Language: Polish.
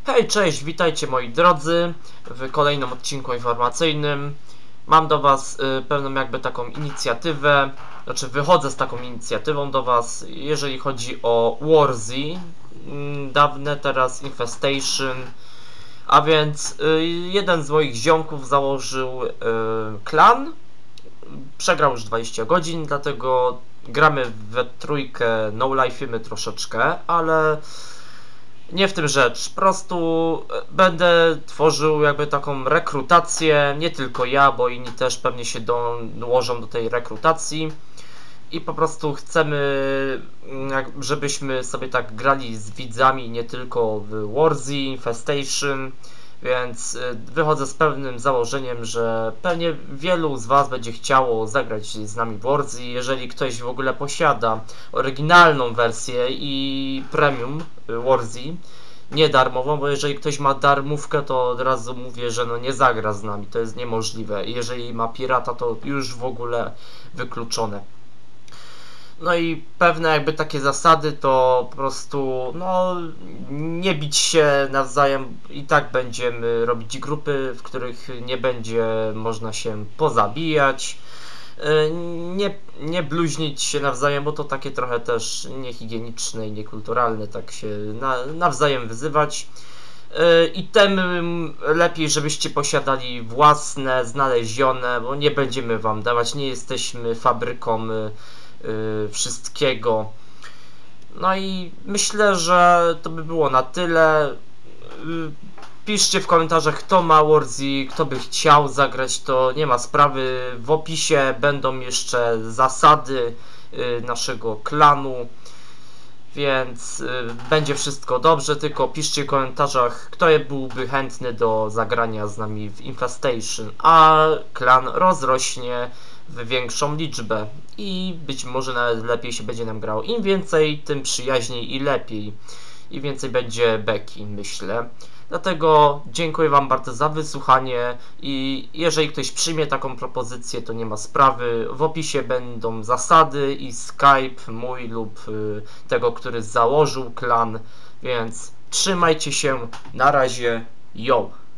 Hej, cześć, witajcie moi drodzy w kolejnym odcinku informacyjnym. Mam do Was pewną jakby taką inicjatywę, znaczy wychodzę z taką inicjatywą do Was, jeżeli chodzi o Warzy, dawne teraz Infestation, a więc jeden z moich ziomków założył klan, przegrał już 20 godzin, dlatego gramy we trójkę, no-life'imy troszeczkę, ale nie w tym rzecz, po prostu będę tworzył jakby taką rekrutację, nie tylko ja, bo inni też pewnie się dołożą do tej rekrutacji i po prostu chcemy, żebyśmy sobie tak grali z widzami nie tylko w Warzy, Infestation, więc wychodzę z pewnym założeniem, że pewnie wielu z Was będzie chciało zagrać z nami w Warzy. Jeżeli ktoś w ogóle posiada oryginalną wersję i premium Warzy, nie darmową, bo jeżeli ktoś ma darmówkę, to od razu mówię, że no nie zagra z nami, to jest niemożliwe. Jeżeli ma pirata, to już w ogóle wykluczone. No i pewne jakby takie zasady to po prostu no nie bić się nawzajem, i tak będziemy robić grupy, w których nie będzie można się pozabijać. Nie bluźnić się nawzajem, bo to takie trochę też niehigieniczne i niekulturalne, tak się nawzajem wyzywać. I tym lepiej, żebyście posiadali własne, znalezione, bo nie będziemy Wam dawać, nie jesteśmy fabryką wszystkiego. No i myślę, że to by było na tyle. Piszcie w komentarzach, kto ma Warzy, kto by chciał zagrać, to nie ma sprawy. W opisie będą jeszcze zasady naszego klanu, więc będzie wszystko dobrze, tylko piszcie w komentarzach, kto byłby chętny do zagrania z nami w Infestation, a klan rozrośnie w większą liczbę i być może nawet lepiej się będzie nam grało. Im więcej, tym przyjaźniej i lepiej. I więcej będzie beki, myślę. Dlatego dziękuję Wam bardzo za wysłuchanie i jeżeli ktoś przyjmie taką propozycję, to nie ma sprawy. W opisie będą zasady i Skype mój lub tego, który założył klan, więc trzymajcie się, na razie, yo!